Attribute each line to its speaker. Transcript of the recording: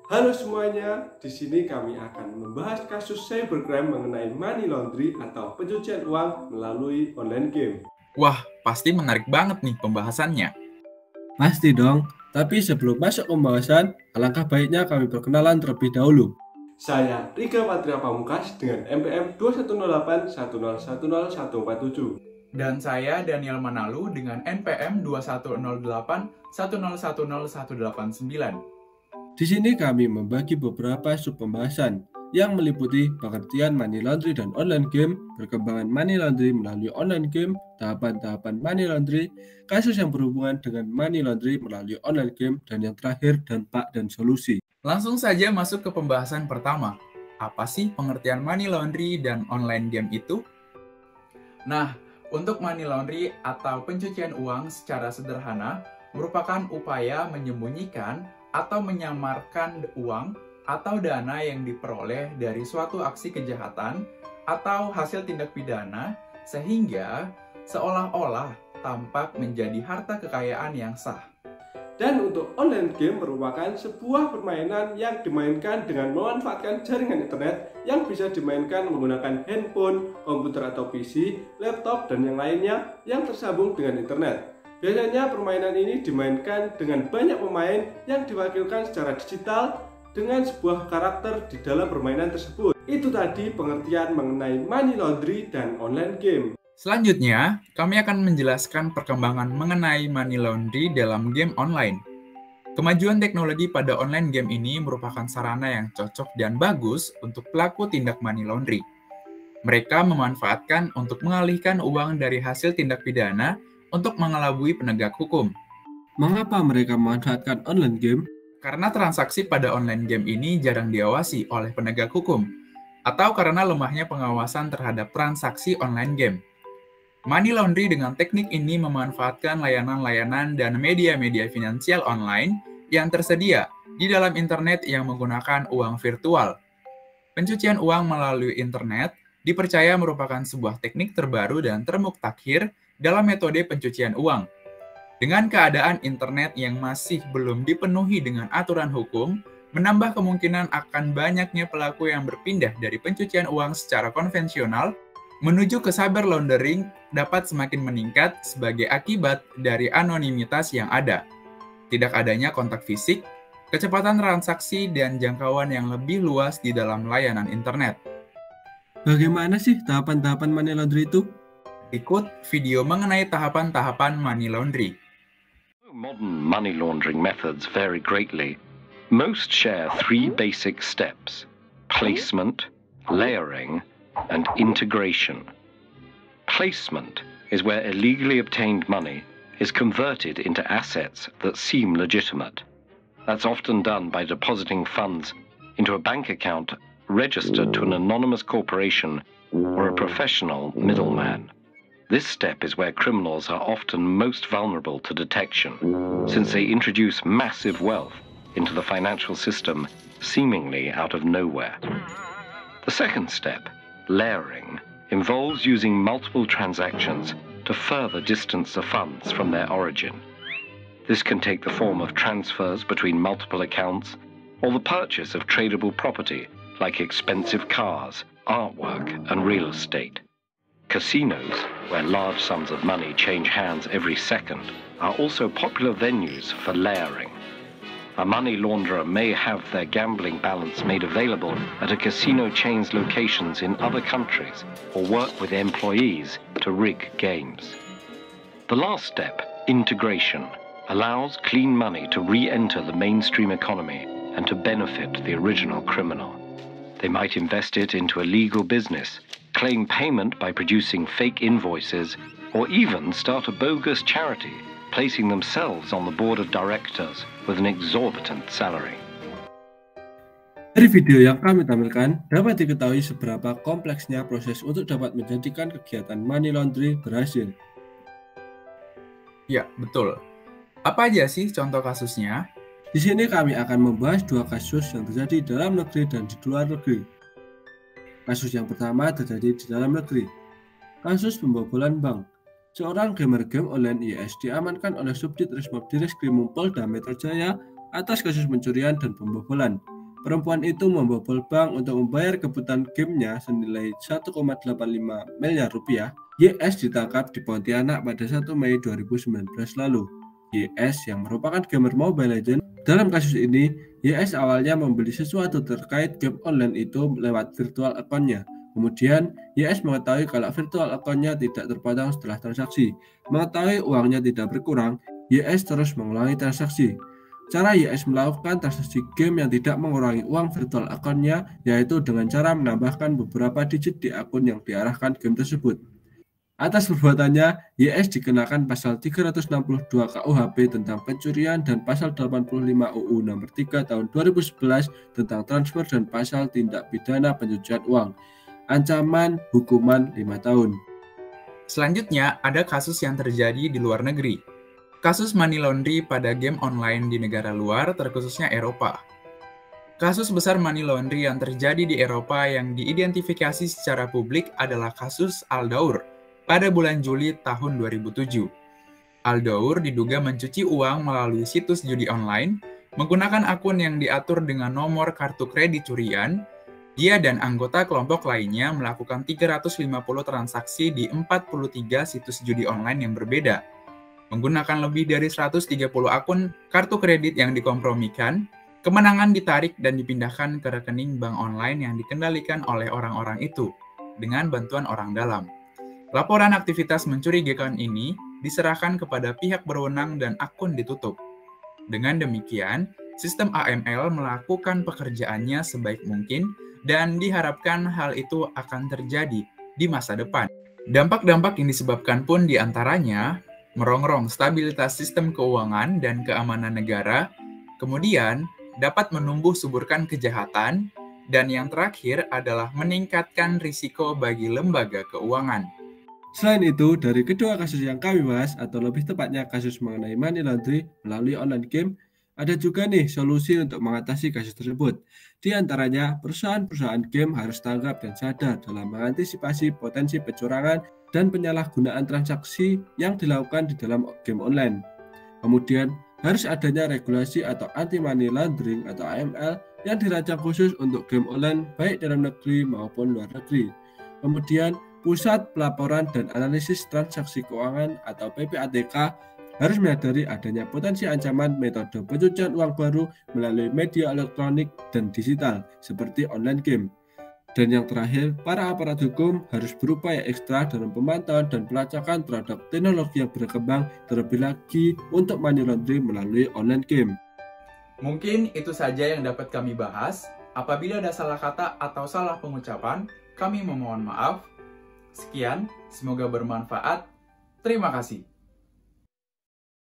Speaker 1: Halo semuanya, di sini kami akan membahas kasus cybercrime mengenai money laundry atau pencucian uang melalui online game.
Speaker 2: Wah, pasti menarik banget nih pembahasannya.
Speaker 3: Pasti dong, tapi sebelum masuk pembahasan, alangkah baiknya kami perkenalan terlebih dahulu.
Speaker 1: Saya Riga Patria Pamungkas dengan MPM 210810101147.
Speaker 2: Dan saya Daniel Manalu dengan NPM 210810101189.
Speaker 3: Di sini kami membagi beberapa sub pembahasan yang meliputi pengertian money laundry dan online game, perkembangan money laundry melalui online game, tahapan-tahapan money laundry, kasus yang berhubungan dengan money laundry melalui online game, dan yang terakhir dampak dan solusi.
Speaker 2: Langsung saja masuk ke pembahasan pertama. Apa sih pengertian money laundry dan online game itu? Nah, untuk money laundry atau pencucian uang secara sederhana merupakan upaya menyembunyikan atau menyamarkan uang atau dana yang diperoleh dari suatu aksi kejahatan atau hasil tindak pidana sehingga seolah-olah tampak menjadi harta kekayaan yang sah.
Speaker 1: Dan untuk online game merupakan sebuah permainan yang dimainkan dengan memanfaatkan jaringan internet yang bisa dimainkan menggunakan handphone, komputer atau PC, laptop, dan yang lainnya yang tersambung dengan internet. Biasanya permainan ini dimainkan dengan banyak pemain yang diwakilkan secara digital dengan sebuah karakter di dalam permainan tersebut. Itu tadi pengertian mengenai money laundry dan online game.
Speaker 2: Selanjutnya, kami akan menjelaskan perkembangan mengenai money laundry dalam game online. Kemajuan teknologi pada online game ini merupakan sarana yang cocok dan bagus untuk pelaku tindak money laundry. Mereka memanfaatkan untuk mengalihkan uang dari hasil tindak pidana untuk mengelabui penegak hukum.
Speaker 3: Mengapa mereka memanfaatkan online game?
Speaker 2: Karena transaksi pada online game ini jarang diawasi oleh penegak hukum, atau karena lemahnya pengawasan terhadap transaksi online game. Money laundry dengan teknik ini memanfaatkan layanan-layanan dan media-media finansial online yang tersedia di dalam internet yang menggunakan uang virtual. Pencucian uang melalui internet dipercaya merupakan sebuah teknik terbaru dan termuktakhir dalam metode pencucian uang. Dengan keadaan internet yang masih belum dipenuhi dengan aturan hukum, menambah kemungkinan akan banyaknya pelaku yang berpindah dari pencucian uang secara konvensional menuju ke cyber laundering dapat semakin meningkat sebagai akibat dari anonimitas yang ada. Tidak adanya kontak fisik, kecepatan transaksi, dan jangkauan yang lebih luas di dalam layanan internet.
Speaker 3: Bagaimana sih tahapan-tahapan money laundry itu?
Speaker 2: Ikut video mengenai tahapan-tahapan money laundry.
Speaker 4: Modern money laundering methods vary greatly. Most share three basic steps: placement, layering, and integration. Placement is where illegally obtained money is converted into assets that seem legitimate. That's often done by depositing funds into a bank account registered to an anonymous corporation or a professional middleman. This step is where criminals are often most vulnerable to detection, since they introduce massive wealth into the financial system seemingly out of nowhere. The second step, layering, involves using multiple transactions to further distance the funds from their origin. This can take the form of transfers between multiple accounts or the purchase of tradable property like expensive cars, artwork, and real estate. Casinos, where large sums of money change hands every second, are also popular venues for layering. A money launderer may have their gambling balance made available at a casino chain's locations in other countries or work with employees to rig games. The last step, integration, allows clean money to re-enter the mainstream economy and to benefit the original criminal. They might invest it into a legal business, claim payment by producing fake invoices, or even start a bogus charity, placing themselves on the board of directors with an exorbitant salary.
Speaker 3: Dari video yang kami tampilkan, dapat diketahui seberapa kompleksnya proses untuk dapat menjadikan kegiatan money laundry berhasil.
Speaker 2: Ya, betul. Apa aja sih contoh kasusnya?
Speaker 3: Di sini kami akan membahas dua kasus yang terjadi di dalam negeri dan di luar negeri. Kasus yang pertama terjadi di dalam negeri. Kasus pembobolan bank. Seorang gamer game online IS diamankan oleh Subdit Resmob Direskrimum Polda Metro Jaya atas kasus pencurian dan pembobolan. perempuan itu membobol bank untuk membayar kebutuhan gamenya senilai 1,85 miliar rupiah. YS ditangkap di Pontianak pada 1 Mei 2019 lalu. YS yang merupakan gamer Mobile Legends. Dalam kasus ini, YS awalnya membeli sesuatu terkait game online itu lewat virtual account-nya. Kemudian, YS mengetahui kalau virtual account-nya tidak terpotong setelah transaksi. Mengetahui uangnya tidak berkurang, YS terus mengulangi transaksi. Cara YS melakukan transaksi game yang tidak mengurangi uang virtual account-nya yaitu dengan cara menambahkan beberapa digit di akun yang diarahkan game tersebut. Atas perbuatannya, YS dikenakan pasal 362 KUHP tentang pencurian dan pasal 85 UU nomor 3 tahun 2011 tentang transfer dan pasal tindak pidana pencucian uang. Ancaman hukuman 5 tahun.
Speaker 2: Selanjutnya, ada kasus yang terjadi di luar negeri. Kasus money laundry pada game online di negara luar, terkhususnya Eropa. Kasus besar money laundry yang terjadi di Eropa yang diidentifikasi secara publik adalah kasus Al-Daur pada bulan Juli tahun 2007. Al-Daur diduga mencuci uang melalui situs judi online, menggunakan akun yang diatur dengan nomor kartu kredit curian. Dia dan anggota kelompok lainnya melakukan 350 transaksi di 43 situs judi online yang berbeda. Menggunakan lebih dari 130 akun kartu kredit yang dikompromikan, kemenangan ditarik dan dipindahkan ke rekening bank online yang dikendalikan oleh orang-orang itu dengan bantuan orang dalam. Laporan aktivitas mencurigakan ini diserahkan kepada pihak berwenang dan akun ditutup. Dengan demikian, sistem AML melakukan pekerjaannya sebaik mungkin dan diharapkan hal itu akan terjadi di masa depan. Dampak-dampak yang disebabkan pun diantaranya merongrong stabilitas sistem keuangan dan keamanan negara, kemudian dapat menumbuh suburkan kejahatan, dan yang terakhir adalah meningkatkan risiko bagi lembaga keuangan.
Speaker 3: Selain itu, dari kedua kasus yang kami bahas, atau lebih tepatnya kasus mengenai money laundry melalui online game, ada juga nih solusi untuk mengatasi kasus tersebut. Di antaranya, perusahaan-perusahaan game harus tanggap dan sadar dalam mengantisipasi potensi kecurangan dan penyalahgunaan transaksi yang dilakukan di dalam game online. Kemudian, harus adanya regulasi atau anti-money laundering atau AML yang dirancang khusus untuk game online baik dalam negeri maupun luar negeri. Kemudian, Pusat Pelaporan dan Analisis Transaksi Keuangan atau PPATK harus menyadari adanya potensi ancaman metode pencucian uang baru melalui media elektronik dan digital seperti online game. Dan yang terakhir, para aparat hukum harus berupaya ekstra dalam pemantauan dan pelacakan terhadap teknologi yang berkembang, terlebih lagi untuk money laundering melalui online game.
Speaker 2: Mungkin itu saja yang dapat kami bahas. Apabila ada salah kata atau salah pengucapan, kami memohon maaf. Sekian, semoga bermanfaat. Terima kasih.